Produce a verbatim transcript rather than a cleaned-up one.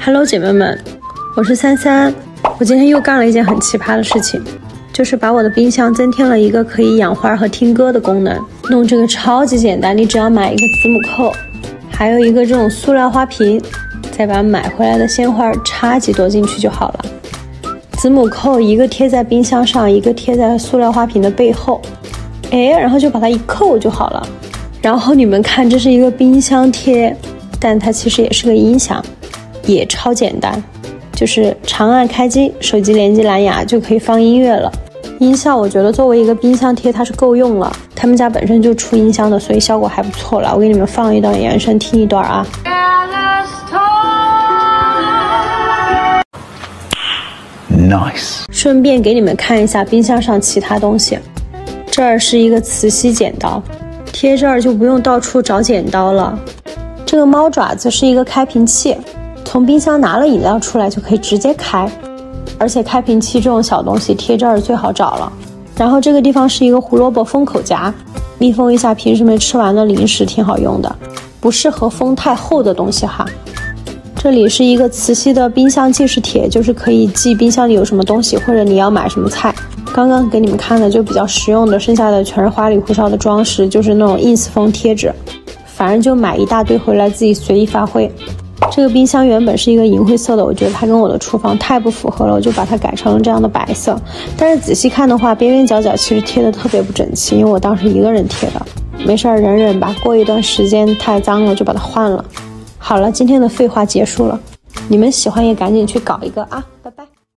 Hello， 姐妹们，我是三三。我今天又干了一件很奇葩的事情，就是把我的冰箱增添了一个可以养花和听歌的功能。弄这个超级简单，你只要买一个子母扣，还有一个这种塑料花瓶，再把买回来的鲜花插几朵进去就好了。子母扣一个贴在冰箱上，一个贴在塑料花瓶的背后，哎，然后就把它一扣就好了。然后你们看，这是一个冰箱贴，但它其实也是个音响，也超简单，就是长按开机，手机连接蓝牙就可以放音乐了。音效我觉得作为一个冰箱贴它是够用了，他们家本身就出音箱的，所以效果还不错了。我给你们放一段原声听一段啊。Nice。顺便给你们看一下冰箱上其他东西，这儿是一个磁吸剪刀，贴这儿就不用到处找剪刀了。这个猫爪子是一个开瓶器，从冰箱拿了饮料出来就可以直接开，而且开瓶器这种小东西贴这儿最好找了。然后这个地方是一个胡萝卜封口夹，密封一下平时没吃完的零食，挺好用的，不适合封太厚的东西哈。这里是一个磁吸的冰箱记事帖，就是可以记冰箱里有什么东西，或者你要买什么菜。刚刚给你们看的就比较实用的，剩下的全是花里胡哨的装饰，就是那种 ins 风贴纸，反正就买一大堆回来自己随意发挥。这个冰箱原本是一个银灰色的，我觉得它跟我的厨房太不符合了，我就把它改成了这样的白色。但是仔细看的话，边边角角其实贴的特别不整齐，因为我当时一个人贴的。没事儿，忍忍吧，过一段时间太脏了就把它换了。好了，今天的废话结束了，你们喜欢也赶紧去搞一个啊，拜拜。